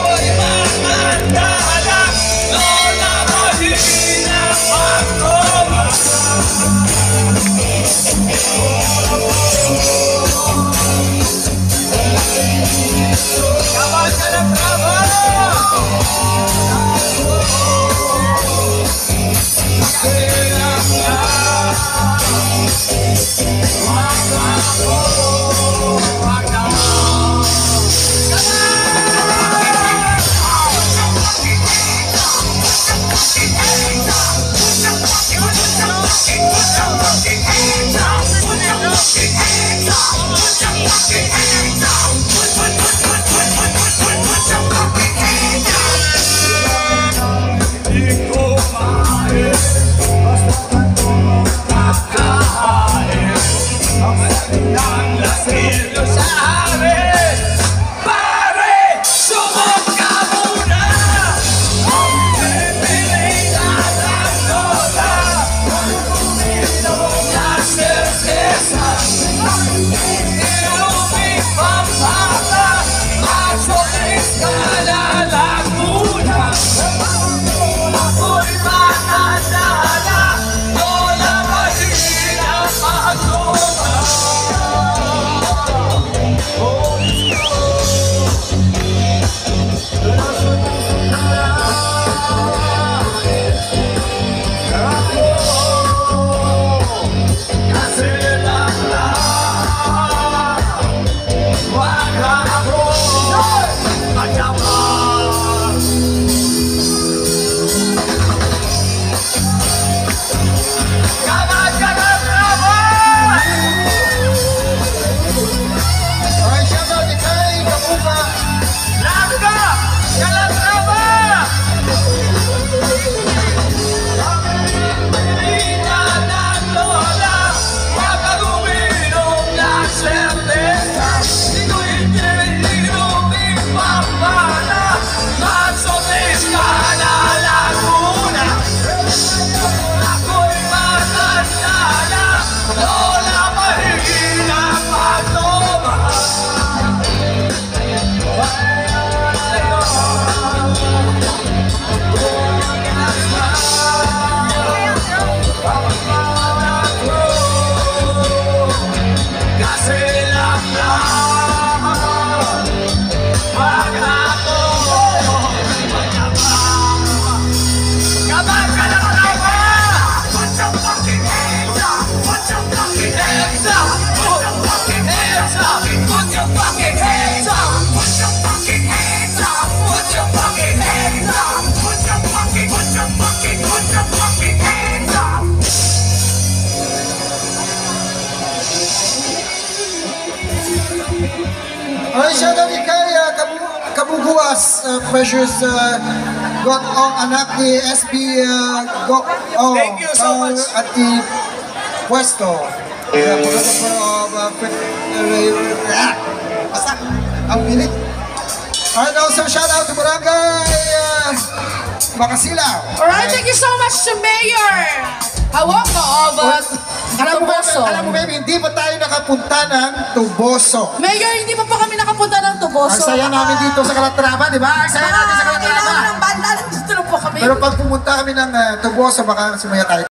Alright, shout out kay Kabubuas, Precious Gok Ong, anak ni SB Gok Ong. Thank you so much. At the Puesto. Basta, ang pilit. Alright, also shout out to Barangay Makasilaw. Alright, thank you so much to Mayor Hawoko of Tuboso. Alam mo, baby, hindi pa tayo nakapunta ng Tuboso. Mayor, hindi pa kami nakapunta ng Tuboso. Ang saya namin dito sa Calatrava, di ba? Ang saya natin sa Calatrava. Kailangan ng banda, nandito lang po kami. Pero pag pumunta kami ng Tuboso, baka sumaya tayo.